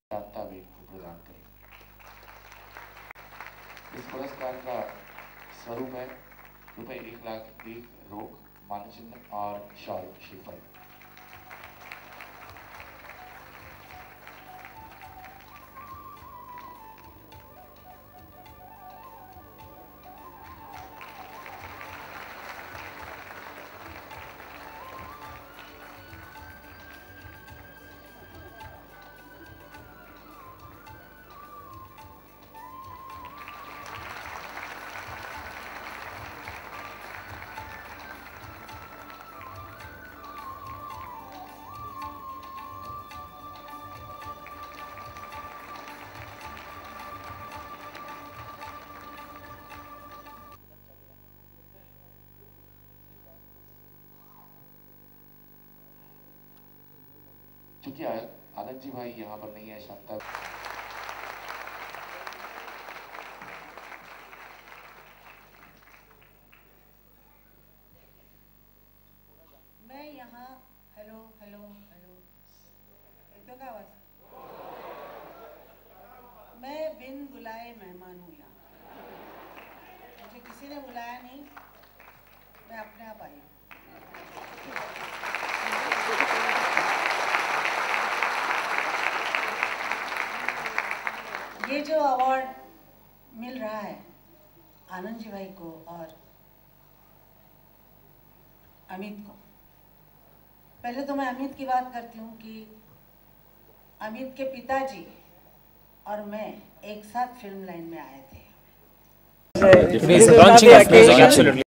दत्तावेद को प्रदान करें। इस पुरस्कार का स्वरूप है ₹1,00,000 एक रोक, मानचिन्ह और शॉल श्रीफल। चूंकि आनंद जी भाई यहाँ पर नहीं है, शांता मैं यहाँ हेलो हेलो हेलो तो क्या आवाज, मैं बिन बुलाए मेहमान हूँ यहाँ, मुझे किसी ने बुलाया नहीं, मैं अपने आप आई। ये जो अवार्ड मिल रहा है आनंद जी भाई को और अमित को, पहले तो मैं अमित की बात करती हूँ कि अमित के पिताजी और मैं एक साथ फिल्म लाइन में आए थे।